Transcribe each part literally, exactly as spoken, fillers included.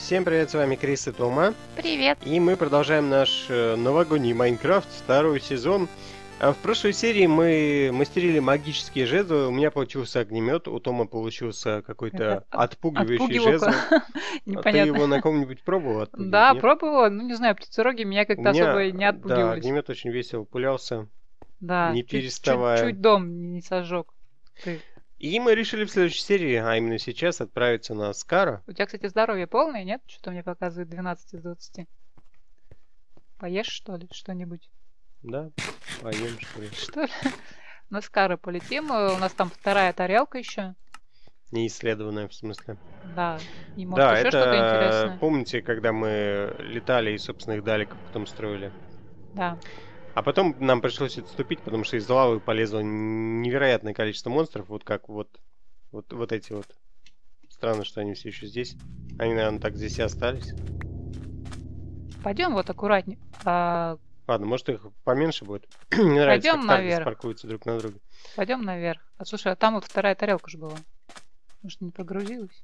Всем привет, с вами Крис и Тома. Привет. И мы продолжаем наш э, новогодний Майнкрафт, второй сезон. А в прошлой серии мы мастерили магические жезлы. У меня получился огнемет, у Тома получился какой-то Это отпугивающий отпугивалка. жезл. А ты Непонятно. его на ком-нибудь пробовал отпугивать, Да, нет? пробовала. Ну, не знаю, птицероги меня У как-то меня, особо не да, отпугивались. огнемет очень весело пулялся, Да, не чуть, чуть, переставая. чуть дом не сожег. Ты. И мы решили в следующей серии, а именно сейчас, отправиться на Скара. У тебя, кстати, здоровье полное, нет? Что-то мне показывает двенадцать из двадцати. Поешь, что ли, что-нибудь? Да, поем, что ли. Что ли? На Скара полетим. э, У нас там вторая тарелка еще. Неисследованная, в смысле. Да. И может Да, еще что-то это интересное. помните, когда мы летали и собственных далеков потом строили. Да. А потом нам пришлось отступить, потому что из лавы полезло невероятное количество монстров, вот как вот, вот, вот эти вот. Странно, что они все еще здесь. Они, наверное, так здесь и остались. Пойдем вот аккуратнее. А, Ладно, может их поменьше будет. Мне нравится, пойдем как Тардис наверх. паркуются друг на друга. Пойдем наверх. А слушай, а там вот вторая тарелка же была. Может, не прогрузилась?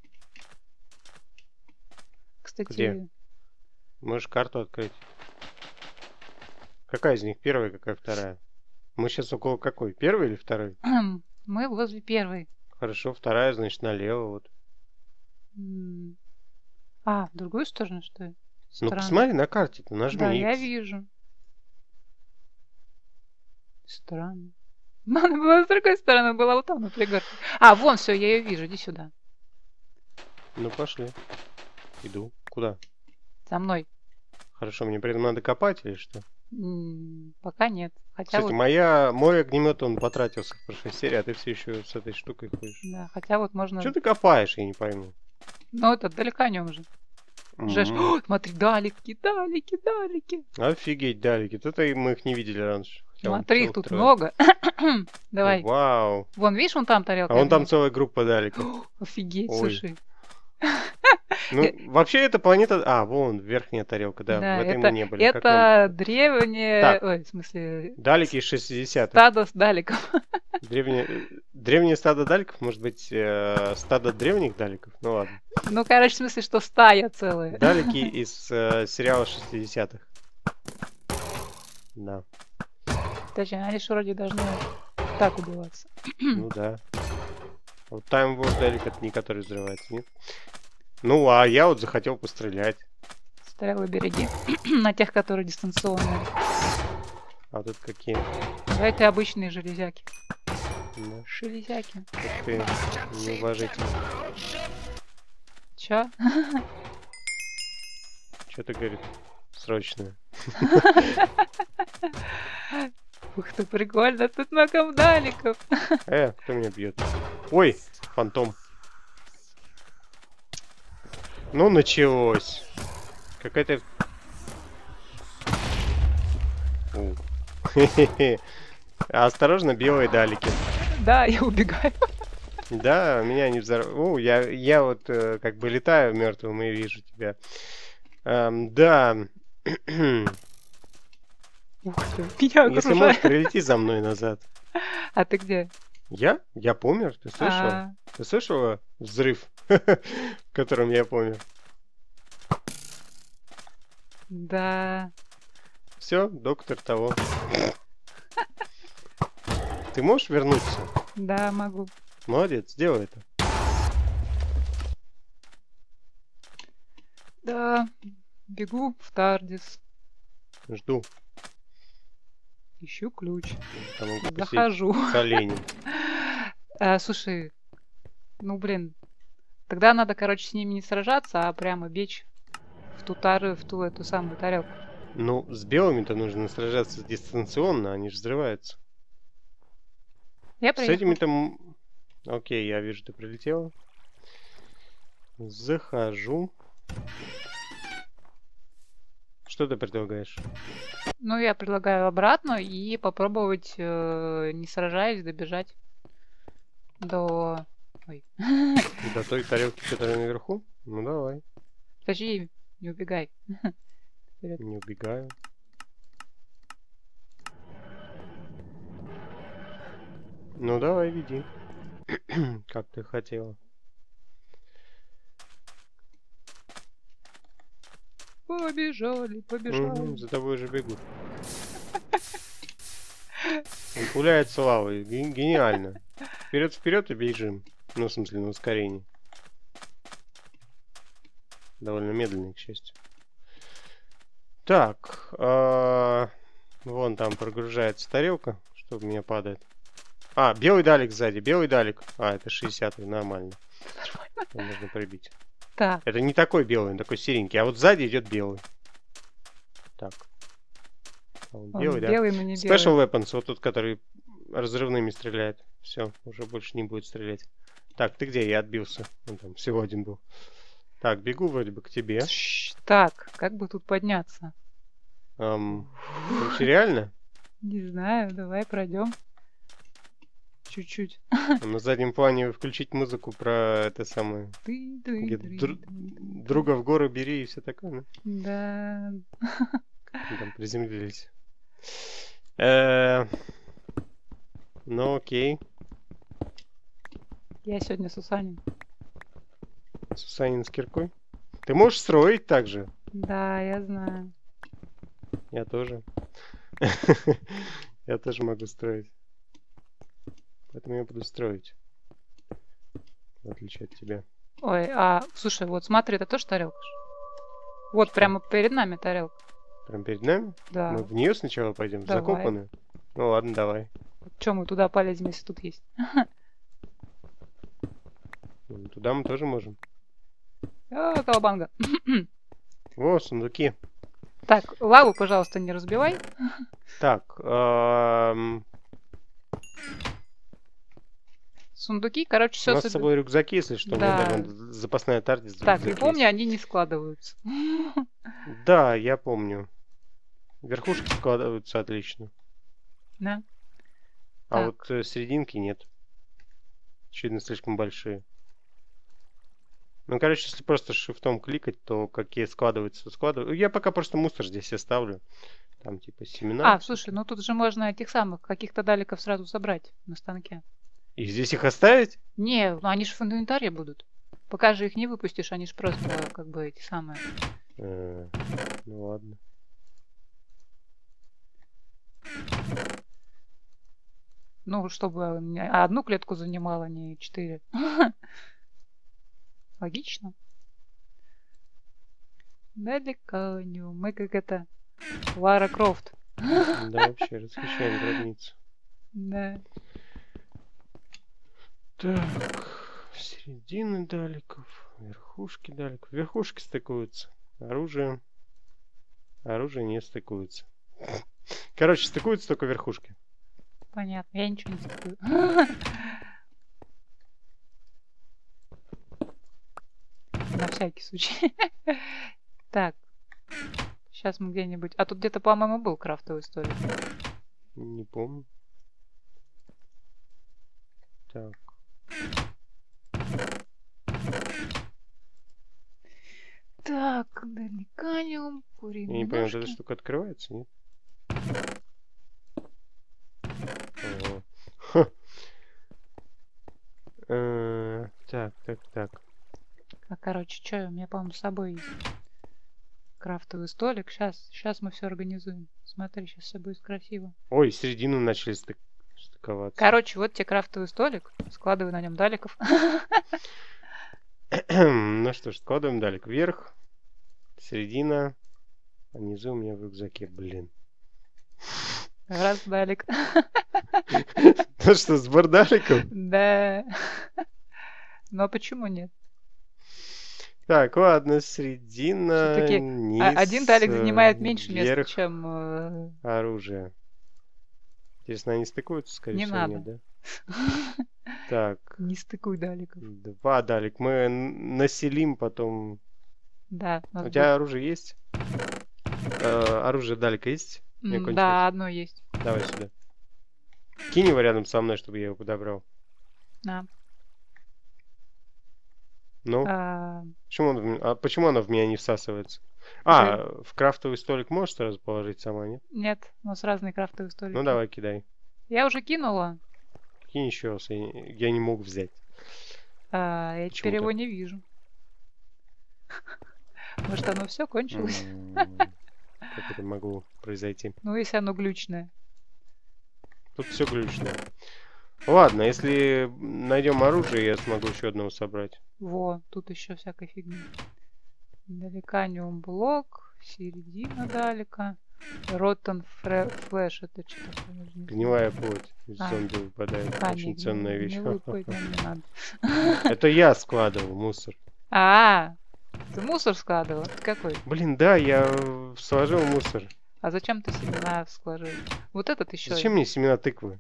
Кстати, Где? Можешь карту открыть. Какая из них первая, какая вторая? Мы сейчас около какой? Первой или второй? мы возле первой. Хорошо, вторая, значит, налево. Вот. М. А, в другую сторону, что ли? Ну, Странно. посмотри на карте-то, нажми Да, я X. вижу. Странно. Но она была с другой стороны, была вот там на пригорке. А, вон, все, я ее вижу. Иди сюда. Ну, пошли. Иду. Куда? За мной. Хорошо, мне при этом надо копать или что? М, Пока нет. Хотя Кстати, вот, моя, мой огнемет, он потратился в прошлой серии, а ты все еще с этой штукой ходишь. да, хотя вот Что можно... ты копаешь, я не пойму. Ну, это далеко о нем же. Жешь. М. О, смотри, далеки, далеки, далеки. Офигеть, далеки. Тут и мы их не видели раньше. Хотя вон Смотри, их целых тут трое. много. Давай. Вау. Вон, видишь, вон там тарелка. А вон там огня? целая группа далеков. О, офигеть, Ой. слушай. Ну, вообще эта планета... А, вон, верхняя тарелка, да. В Да, этой мы это, не были. Как нам... это древнее... Так. Ой, в смысле... Далеки из шестидесятых. Стадо с далеков. Древнее... Древнее стадо далеков, может быть, э, стадо древних далеков? Ну ладно. Ну, короче, в смысле, что стая целая. Далеки из э, сериала шестидесятых. Да. Точнее, они же вроде должны так убиваться. Ну да. Вот Time War далек, это не который взрывается, нет? Ну, а я вот захотел пострелять. Стрелы береги. На тех, которые дистанционные. А тут какие? Давайте обычные железяки. Ну, Железяки. ух ты, неуважительно. Чё? Что ты, говорит, срочно? Ух ты, прикольно. Тут много далеков. Э, кто меня бьет? Ой, фантом. Ну, началось. Какая-то... У. Хе-хе-хе. Осторожно, белые далеки. Да, я убегаю. Да, меня не взорвали. О, я, я вот э, как бы летаю мертвым и вижу тебя. Эм, да. Ух ты, меня Если окружает. можешь, прилети за мной назад. А ты где? Я? Я помер? Ты слышала? А, Ты слышала взрыв, в котором я помер? да. Все, доктор того. Ты можешь вернуться? Да, могу. Молодец, сделай это. Да, бегу в Тардис. Жду. Ищу ключ. Там могу посидеть Захожу. с оленем. А, слушай, ну блин, тогда надо, короче, с ними не сражаться, а прямо бечь в ту тару, в ту эту самую тарелку. Ну, с белыми-то нужно сражаться дистанционно, они же взрываются. Я С приехала. этими там... Окей, я вижу, ты прилетела. Захожу. Что ты предлагаешь? Ну, я предлагаю обратно и попробовать, э, не сражаясь, добежать до... Ой. До той тарелки, которая наверху? Ну, давай. Подожди, не убегай. Вперед. Не убегаю. Ну, давай, веди. Как ты хотела. Побежали, побежали. Угу, за тобой уже бегут. Он пуляется лавой. Ге- Гениально. Вперед-вперед и бежим. Ну, в смысле, на ускорении. Довольно медленный, к счастью. Так. а, Вон там прогружается тарелка. Что в меня падает? А, белый далек сзади. Белый далек. А, это шестидесятый. Нормально. Его можно прибить. Так, Это не такой белый, он такой серенький. А вот сзади идет белый. Так. А он он белый, да? белый, но не Special белый. Weapons, вот тот, который разрывными стреляет. Все, уже больше не будет стрелять. Так, ты где? Я отбился. Вон там всего один был. Так, бегу вроде бы к тебе. Тш, Так, как бы тут подняться? Ам, вообще реально? Не знаю, давай пройдем. Чуть-чуть. А на заднем плане включить музыку про это самое. Ты, ты, Где ты, дру- ты, ты. друга в гору бери и все такое. Ну, Да. мы там приземлились. Э, Ну окей. Я сегодня Сусанин. Сусанин с киркой. Ты можешь строить так же? Да, я знаю. Я тоже. Я тоже могу строить. Поэтому я буду строить. В отличие от тебя. Ой, а, слушай, вот смотри, это тоже тарелка? ж? Вот Что? прямо перед нами тарелка. Прям перед нами? Да. Мы в нее сначала пойдем? В Давай. закопанную? Ну ладно, давай. Чем мы туда полезем, если тут есть? Ну, туда мы тоже можем. А, колобанга. Во, сундуки. Так, лаву, пожалуйста, не разбивай. Так. ам, Сундуки, короче, У все нас с собой рюкзаки, если что. Да. Мне даже запасная тардис. Так, и помни, они не складываются. Да, я помню. Верхушки складываются отлично. Да. А Так. вот э, серединки нет. Очевидно, слишком большие. Ну, короче, если просто шифтом кликать, то какие складываются, складываются. Я пока просто мусор здесь оставлю. Там типа семена. А, слушай, ну тут же можно этих самых каких-то далеков сразу собрать на станке. И здесь их оставить? Не, ну они же в инвентаре будут. Пока же их не выпустишь, они же просто как бы эти самые. Э, Ну ладно. Ну, чтобы не- одну клетку занимала, не четыре. Логично. Далеко не. Мы как это Лара Крофт. Да, вообще расхищаем гробницу. Да. Так, середины далеков, верхушки далеков. Верхушки стыкуются. Оружие. Оружие не стыкуется. Короче, стыкуются только верхушки. Понятно. Я ничего не стыкую. На всякий случай. Так. Сейчас мы где-нибудь... А тут где-то, по-моему, был крафтовый столик. Не помню. Так. Так, далеканиум, Я куриные не понимаю, вот эта ножки. штука открывается, нет? Ого. Ха. Э, Так, так, так. А, короче, что, у меня, по-моему, с собой есть крафтовый столик. Сейчас, сейчас мы все организуем. Смотри, сейчас все будет красиво. Ой, середину начали стык- стыковаться. Короче, вот тебе крафтовый столик. Складывай на нем далеков. Ну что ж, складываем далек вверх. Середина. А низу у меня в рюкзаке, блин. Раз далек. Ну что, сбор далеков? Да. Но почему нет? Так, ладно, середина, Всё-таки низ, А- Один далек занимает э, меньше места, вверх, чем... э, оружие. Интересно, они стыкуются, скорее Не всего, надо. нет, да? Так, Не стыкуй далеков. два далек. Мы н- населим потом. Да. у нас У тебя оружие есть? Э, оружие далека есть? будет- не М, кончилось? Да, одно есть. Давай сюда. Кинь его рядом со мной, чтобы я его подобрал. Да. Ну, А, почему, он в м- а почему она в меня не всасывается? А, в крафтовый столик можешь сразу положить сама, нет? Нет, у нас разные крафтовые столики. Ну давай, кидай. Я уже кинула. Кинь еще раз, я, не- я не мог взять. а, я теперь Почему его так? не вижу. Может, оно все кончилось? М, Как это могло произойти? Ну, если оно глючное. Тут все глючно. Ладно, если найдем оружие, я смогу еще одного собрать. Во, тут еще всякой фигни. Далеканиум блок, середина далека. Роттен флэш, это что такое? Я даже не знаю. Гнилая плоть из А. зомби выпадает. А, Очень не, ценная гнил- вещь. гнилую плоть нам не надо. Это я складывал мусор. А, ты мусор складывал? Ты какой? Блин, да, я э, сложил мусор. А зачем ты семена сложил? Вот этот еще. Зачем мне семена тыквы?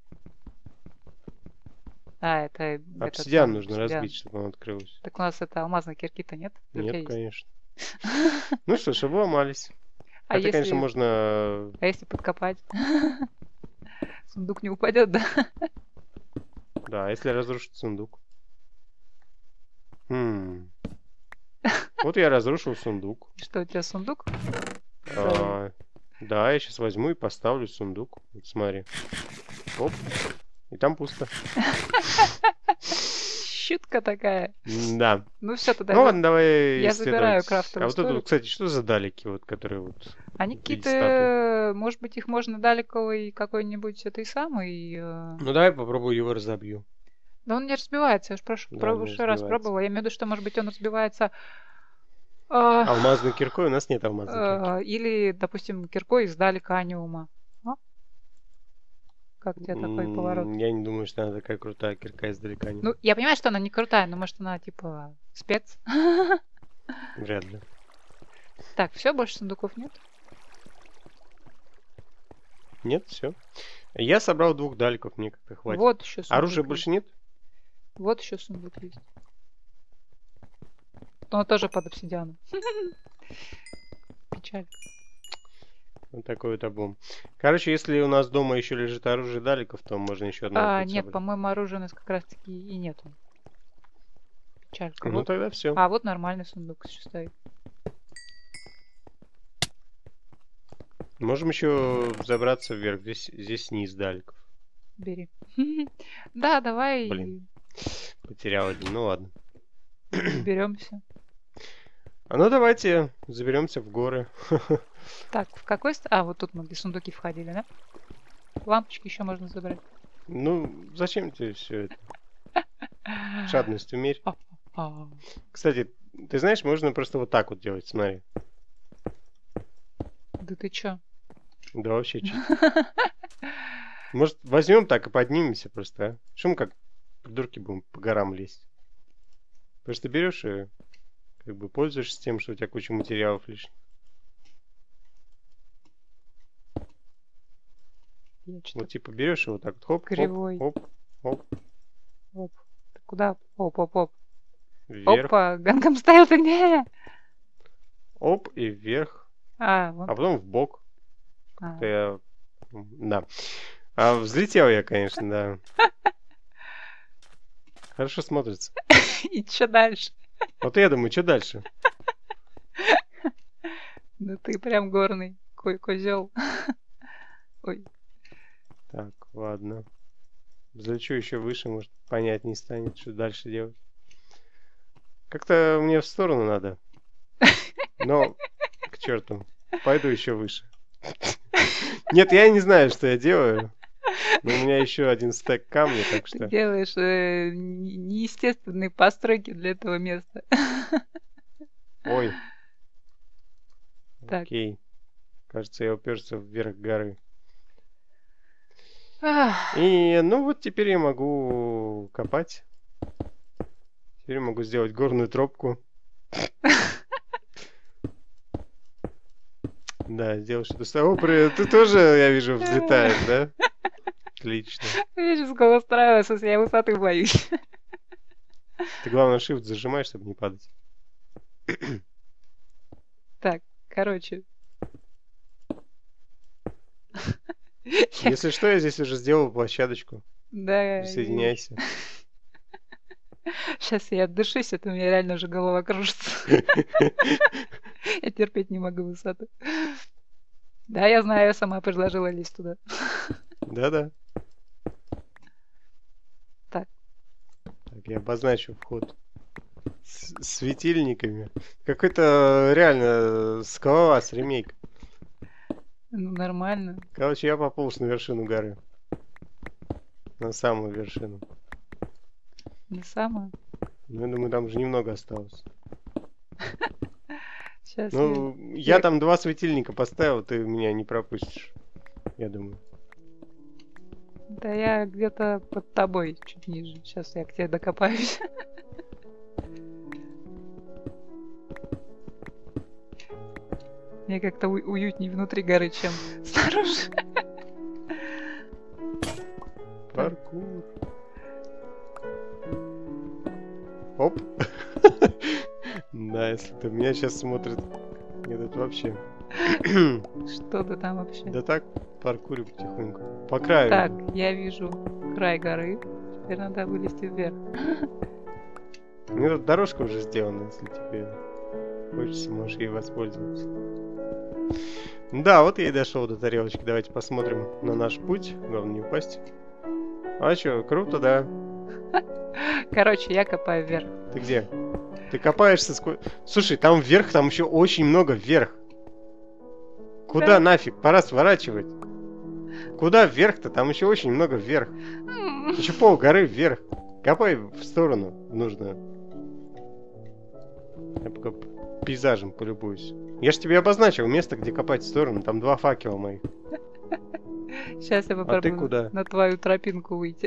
А, это этот Обсидиан самый, нужно обсидиан. разбить, чтобы он открылся. Так у нас это алмазной кирки-то нет? Или у тебя Нет, есть? конечно. Ну что ж, обломались. А Хотя, конечно, если, можно... а если подкопать? Сундук не упадет, да? Да, если разрушить сундук. Хм. Вот я разрушил сундук. Что, у тебя сундук? А, да, я сейчас возьму и поставлю сундук. Вот смотри. Оп. И там пусто. Шутка такая. Да. Ну все, тогда Ну я- ладно, давай я исследовать. забираю крафтовую А вот это, столик. вот, кстати, что за далеки, вот, которые вот... Они в виде какие-то, может быть, их можно далековый какой-нибудь этой самой. э, Ну давай попробую его разобью. Да он не разбивается, я же прош- Да, про- не прошлый раз разбивается. пробовала. Я имею в виду, что, может быть, он разбивается а, Алмазной киркой у нас нет алмазной кирки. а, или, допустим, киркой из далеканиума. А? Как тебе такой М, поворот? Я не думаю, что она такая крутая кирка издалека. Не. Ну, я понимаю, что она не крутая, но может она типа спец. Вряд ли. Так, все, больше сундуков нет? Нет, все. Я собрал двух даликов, мне как-то хватит. Вот еще сундук. Оружия есть. больше нет? Вот еще сундук есть. Он тоже под обсидианом. Печаль. Вот такой вот облом. Короче, если у нас дома еще лежит оружие даликов, то можно еще одно А, будет нет, собрать. по-моему, оружия у нас как раз таки и нету. Печалька. Ну Вот. тогда все. А, вот нормальный сундук еще стоит. Можем еще забраться вверх. Здесь, здесь низ даликов. Бери. Да, давай Блин. Потерял один. Ну ладно. беремся. А ну давайте заберемся в горы. Так, в какой... ст- А, вот тут мы где сундуки входили, да? Лампочки еще можно забрать. Ну, зачем тебе все это? Жадность умерь. А, Кстати, ты знаешь, можно просто вот так вот делать, смотри. да ты чё? Да вообще чуть. Может, возьмем так и поднимемся просто, а? Что мы как придурки будем по горам лезть? Просто берешь и как бы пользуешься тем, что у тебя куча материалов лишних. Я Вот что-то типа берешь и вот так вот хоп, кривой. хоп, хоп, хоп, Оп. Ты куда? Оп, оп, оп. вверх, Опа, Гангам Стайл ты где? оп и вверх, А, а вон. потом в бок. А. Это я... Да. А взлетел я, конечно, да. Хорошо смотрится. И чё дальше? Вот я думаю, что дальше? Да ты прям горный ко- козел. Ой, Так, ладно. Взлечу еще выше, может, понятнее станет, что дальше делать. Как-то мне в сторону надо. Но, к черту, пойду еще выше. Нет, я не знаю, что я делаю. Но у меня еще один стек камня, так ты что... делаешь э, не- неестественные постройки для этого места. Ой. Так. Окей. Кажется, я уперся вверх горы. Ах, И, ну вот теперь я могу копать. Теперь я могу сделать горную тропку. Да, сделать что-то... с- О, привет, ты тоже, я вижу, взлетаешь, да? Отлично. Я сейчас голос устраиваюсь, если я высоты боюсь. Ты, главное, shift зажимай, чтобы не падать. Так, короче. Я- Если что, я здесь уже сделал площадочку. Да, Присоединяйся. сейчас я отдышусь, это у меня реально уже голова кружится. Я терпеть не могу высоту. Да, я знаю, я сама предложила лезть туда. Да-да. Так. Так, я обозначу вход. С светильниками. Какой-то реально скалолаз, ремейк. Ну, нормально. Короче, я пополз на вершину горы. На самую вершину. Не самое. Ну, я думаю, там же немного осталось. Сейчас Ну, я... я там два светильника поставил, ты меня не пропустишь. Я думаю. Да я где-то под тобой, чуть ниже. Сейчас я к тебе докопаюсь. Мне как-то у- уютнее внутри горы, чем снаружи. Паркур. Оп. Да, если ты меня сейчас смотрит, этот вообще. Что ты там вообще? Да так, паркурю потихоньку. По краю. Так, иду. я вижу край горы. Теперь надо вылезти вверх. У меня тут дорожка уже сделана, если тебе хочется, можешь ей воспользоваться. Да, вот я и дошел до тарелочки. Давайте посмотрим на наш путь. Главное не упасть. А чё, круто, да? Короче, я копаю вверх. Ты где? Ты копаешься сколько... Слушай, там вверх, там еще очень много вверх. Куда Да. нафиг? Пора сворачивать. Куда вверх-то? Там еще очень много вверх. Еще пол горы вверх. Копай в сторону нужно. Я пока пейзажем полюбуюсь. Я ж тебе обозначил место, где копать в сторону. Там два факела моих. Сейчас я А ты попробую куда? на твою тропинку выйти.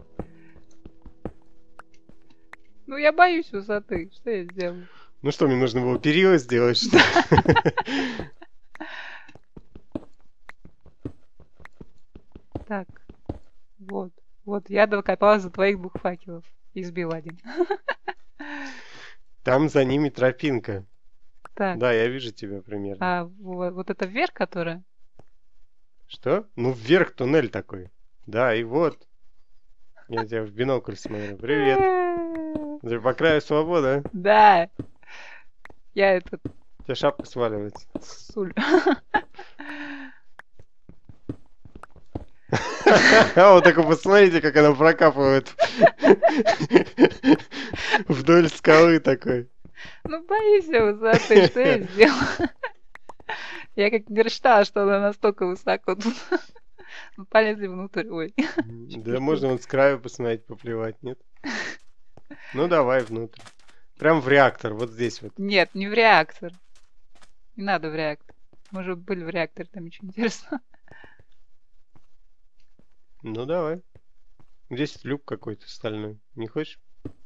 Ну, я боюсь высоты. Что я сделаю? Ну что, мне нужно было перила сделать, что ли? Так, вот. Вот, я докопалась за твоих двух факелов. И сбил один. Там за ними тропинка. Так, Да, я вижу тебя примерно. а во- вот это вверх, которая? Что? Ну вверх туннель такой. Да, и вот. Я тебя в бинокль смотрю. Привет. Ты по краю свобода. Да. Я этот У тебя шапка сваливается. суль. Вот так вы посмотрите, как она прокапывает. Вдоль скалы такой. Ну, боюсь я высоты. Что я сделала? Я как не рассчитала, что она настолько высоко тут. Ну, полезли внутрь. Ой. Да можно вот с краю посмотреть, поплевать, нет? Ну давай внутрь. Прям в реактор, вот здесь вот. Нет, не в реактор. Не надо в реактор. Мы же были в реакторе, там ничего интересного. Ну давай. Здесь люк какой-то стальной. Не хочешь?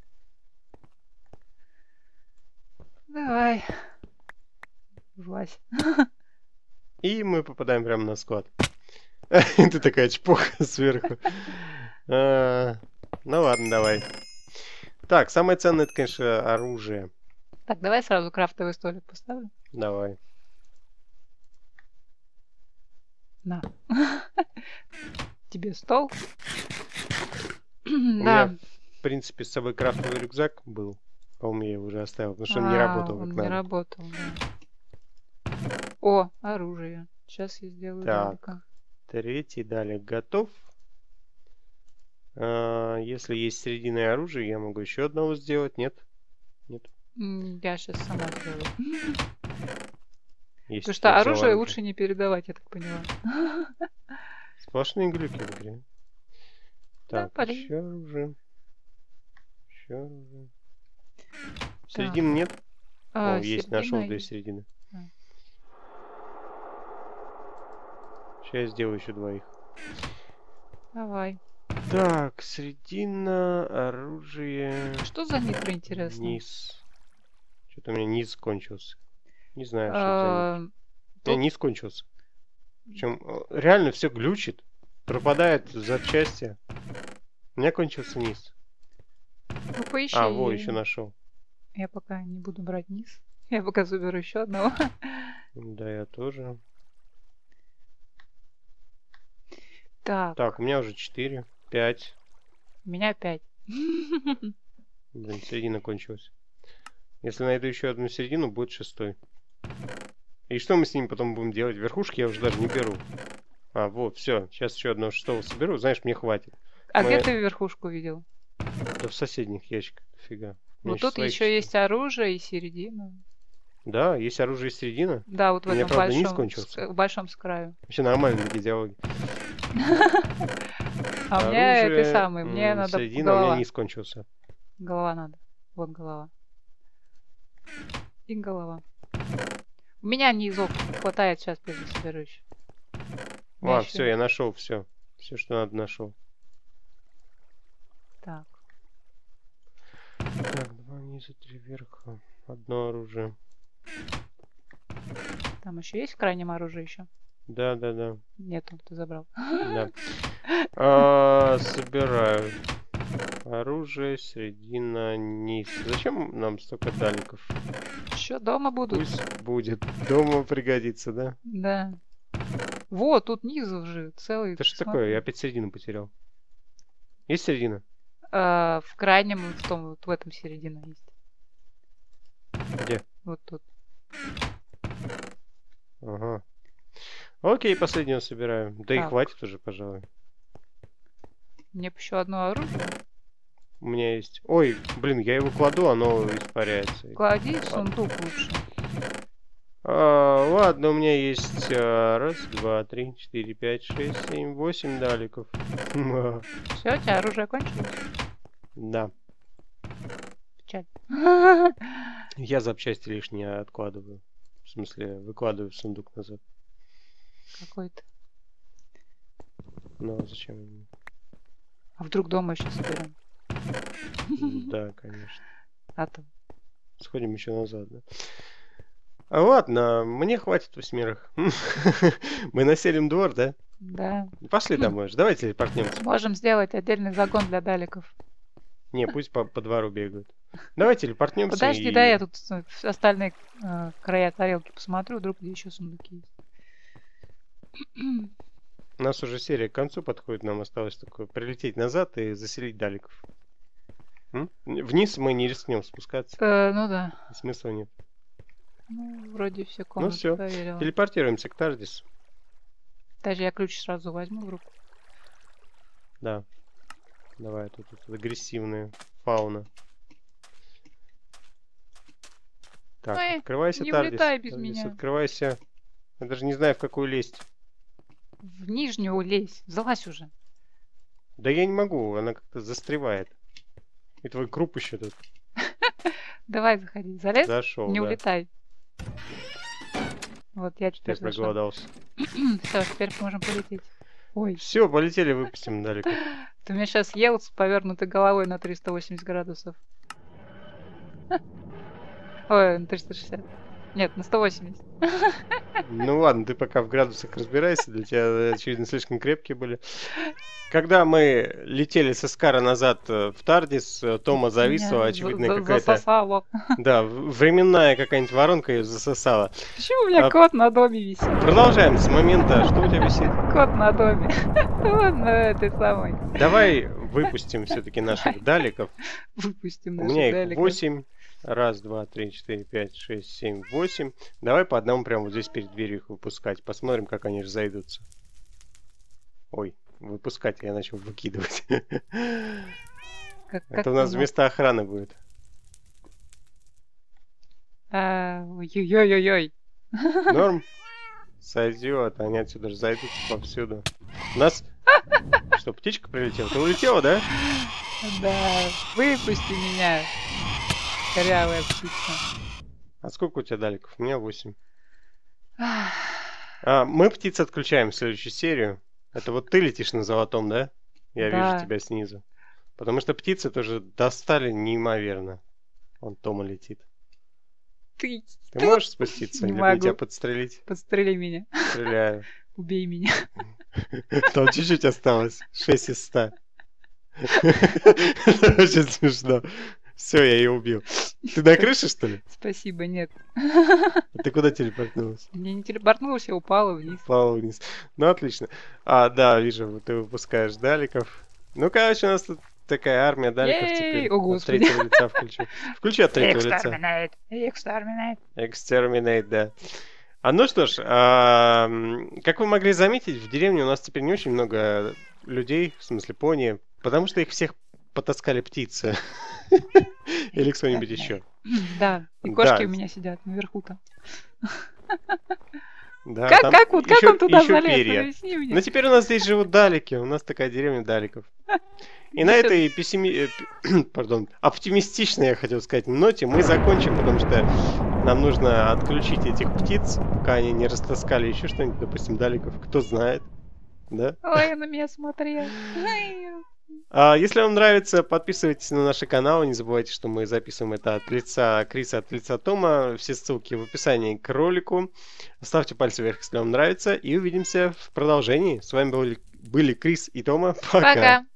Давай. Влазь. И мы попадаем прямо на склад. Ты такая чпоха сверху. А, Ну ладно, давай. Так, самое ценное, это, конечно, оружие. Так, давай сразу крафтовый столик поставлю. Давай. На. Тебе стол. У меня, Да. в принципе, с собой крафтовый рюкзак был. По-моему, я его уже оставил, потому что он не А, работал как он не надо. работал, да. О, оружие. Сейчас я сделаю Так. Робика. Третий далее готов. А, если есть серединное оружие, я могу еще одного сделать. Нет? Нет. М, Я сейчас сама сделаю. Есть, Потому что я взял оружие лучше не передавать, я так поняла. Сплошные глюки в игре. Да, Так, полей. еще оружие. Еще оружие. Середины нет? А, О, есть, нашел середина две есть. середины. А. Сейчас я сделаю еще двоих. Давай. Так, середина, оружие. Что за нитро, интересно? Низ. Что-то у меня низ кончился. Не знаю, что это А, за низ. У меня тут- низ кончился. Причем э, реально все глючит. Пропадает запчасти. У меня кончился низ. Ну, поищи. А, во, еще нашел. Я пока не буду брать низ. Я пока заберу еще одного. Да, я тоже. Так, Так, у меня уже четыре, пять. у меня пять. Блин, середина кончилась. Если найду еще одну середину, будет шестой. И что мы с ним потом будем делать? Верхушки я уже даже не беру. А, вот, все. Сейчас еще одного шестого соберу. Знаешь, мне хватит. А Моя- где ты верхушку видел? Да в соседних ящиках. Дофига. меня Вот щас тут своих еще четыре. есть оружие и середина. Да, есть оружие и середина. Да, вот в У меня, этом правда, низ большом, кончился. ск- в большом с краю. Вообще нормальные такие диалоги. А у меня это Оружие, самый, мне м, надо середина, у меня голова. низ кончился. Голова надо. Вот голова. И голова. У меня низов хватает, сейчас пойду соберу еще. У меня А, еще- все, я нашел все. Все, что надо, нашел. Так. Так, два низа, три верха. Одно оружие. Там еще есть в крайнем оружие еще? Да, да, да. Нету, ты забрал. Да. А, собираю. Оружие, середина, низ. Зачем нам столько даликов? Еще дома будут. Пусть будет. Дома пригодится, да? Да. Вот, тут низов же целый. Это что смотри. такое? Я опять середину потерял. Есть середина? А, в крайнем, в том, вот в этом середина есть. Где? Вот тут. Ага. Окей, последнего собираю. Да и Так. хватит уже, пожалуй. Мне бы еще одно оружие. У меня есть... Ой, блин, я его кладу, оно испаряется. Клади в сундук лучше. А, ладно, у меня есть а, раз, два, три, четыре, пять, шесть, семь, восемь даликов. Все, у тебя оружие кончилось? Да. Печаль. Я запчасти лишние откладываю. В смысле, выкладываю в сундук назад. Какой-то. Ну, а зачем они? А вдруг дома еще соберем? Да, конечно. А то. Сходим еще назад, да? А ладно, мне хватит восьмерых. Мы населим двор, да? Да. Пошли домой. же. Давайте телепортнемся. Можем сделать отдельный загон для даликов. Не, пусть по, по двору бегают. Давайте телепортнемся. Подожди, и... да, я тут э, в- остальные э, края тарелки посмотрю, вдруг где еще сундуки есть. У нас уже серия к концу подходит, нам осталось только прилететь назад и заселить даликов. М? Вниз мы не рискнем спускаться, Э, ну да. смысла нет. Ну, вроде все комнаты всё. проверила. Телепортируемся к Тардису. Даже я ключ сразу возьму в руку. Да. Давай, тут, тут агрессивная фауна. Так, Ой, открывайся, не Тардис. улетай без Тардис, меня. открывайся. Я даже не знаю, в какую лезть. В нижнюю лезь. Залазь уже. Да я не могу, она как-то застревает. И твой круп еще тут Давай, заходи. Залез? зашел. Не да. улетай. Вот я Я теперь зашла. проголодался. Все, теперь можем полететь. Ой, Все, полетели, выпустим далеко. ты меня сейчас ел с повернутой головой на триста восемьдесят градусов. Ой, на триста шестьдесят. Нет, на сто восемьдесят. Ну ладно, ты пока в градусах разбирайся, для тебя, очевидно, слишком крепкие были. Когда мы летели с Эскара назад э, в Тардис, э, Тома зависла, Меня очевидно, за- за- какая-то... засосало. Да, в- временная какая-нибудь воронка ее засосала. Почему у меня А- кот на доме висит? Продолжаем с момента, что у тебя висит. Кот на доме. Ладно, этой самой. Давай выпустим все-таки наших даликов. Выпустим У наших меня их далеков. восемь. Раз, два, три, четыре, пять, шесть, семь, восемь. Давай по одному прямо вот здесь перед дверью их выпускать. Посмотрим, как они разойдутся. Ой, выпускать я начал выкидывать. Как- как Это у нас ты вместо охраны будет. А, Ой-ой-ой-ой. Норм? Сойдет, они отсюда разойдутся повсюду. У нас... Что, птичка прилетела? Ты улетела, да? Да, выпусти меня. Корявая птица. А сколько у тебя даликов? У меня восемь. Ах, А, мы птиц отключаем в следующую серию. Это вот ты летишь на золотом, да? Я Да. вижу тебя снизу. Потому что птицы тоже достали неимоверно. Он Тома летит. Ты Ты можешь спуститься? Не Или мне могу. тебя подстрелить? подстрели меня. Стреляю. Убей меня. Там чуть-чуть осталось. шесть из ста. Это очень смешно. Все, я ее убил. Ты на крыше, что ли? Спасибо, нет. Ты куда телепортнулась? Я не телепортнулась, я упала вниз. Плавал вниз. Ну, отлично. А, да, вижу, вот ты выпускаешь даликов. Ну, короче, у нас тут такая армия даликов Ей! теперь. О, От господи. третьего лица включу. Включи от третьего лица. Экстерминейт. Экстерминейт. Exterminate, да. А ну что ж, а, м, как вы могли заметить, в деревне у нас теперь не очень много людей, в смысле пони, потому что их всех потаскали птицы. Или кто-нибудь еще. Да, и кошки Да, у меня сидят наверху там. да, Как, там как вот, как еще, он туда еще залез? перья. Объясни Но мне. теперь у нас здесь живут далики. У нас такая деревня даликов. И на Иди сюда. этой пессими... э, пи- пардон, оптимистичной, я хотел сказать, ноте мы закончим, потому что нам нужно отключить этих птиц, пока они не растаскали еще что-нибудь, допустим, даликов. Кто знает, да? Ой, он на меня смотрел. Ай. А если вам нравится, подписывайтесь на наш канал. Не забывайте, что мы записываем это от лица Криса, от лица Тома. Все ссылки в описании к ролику. Ставьте пальцы вверх, если вам нравится. И увидимся в продолжении. С вами были, были Крис и Тома. Пока. Пока.